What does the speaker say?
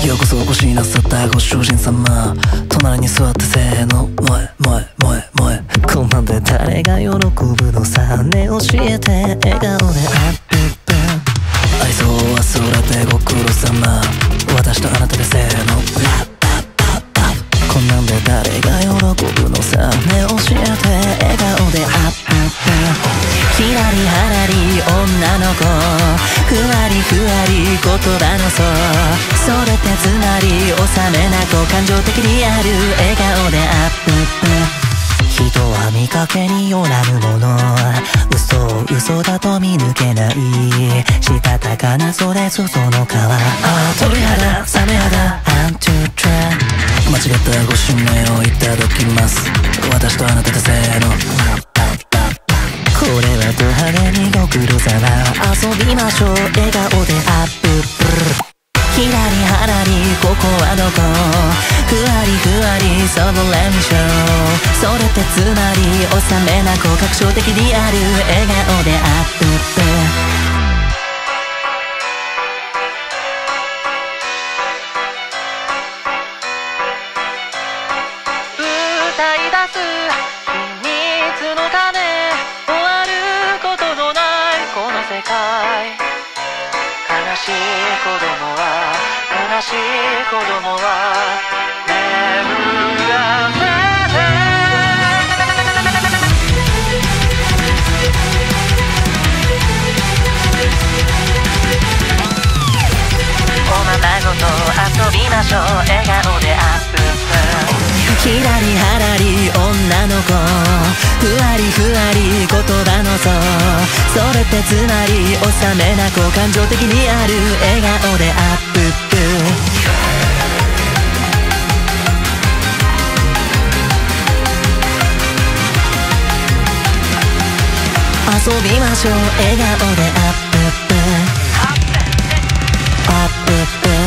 ようこそお越しなさったご主人様、隣に座ってせーの萌え萌え萌え萌え。こんなんで誰が喜ぶのさ、ね教えて笑顔でアップップ。愛想は空でご苦労様、私とあなたでせーのラッパッパッパッ。こんなんで誰が喜ぶのさ、ね教えて笑顔でアップップ。ひらりはらり女の子、ふわりふわり言葉のそう、それってつまり収めなく感情的にある笑顔でアップップ。人は見かけによらぬもの、嘘を嘘だと見抜けない、したたかなそれぞの皮。鳥肌サメ肌アントゥトラ。間違ったご指名をいただきます、私とあなたでせーの。これはド派手にご苦労様、遊びましょう笑顔でアップップ。ひらりはらりここはどこ、ふわりふわりそのレミショー、それってつまり収めなく確証的にある笑顔でアップップ。 歌い出す秘密の種、終わることのないこの世界。悲しい子供は悲しい子供は眠らせて。おままごと遊びましょう笑顔でアップップ。 ひらりはらり女の子、ふわりふわり言葉のそう、それってつまり収めなく感情的にある笑顔でアップップ。遊びましょう笑顔でアップップアップップ。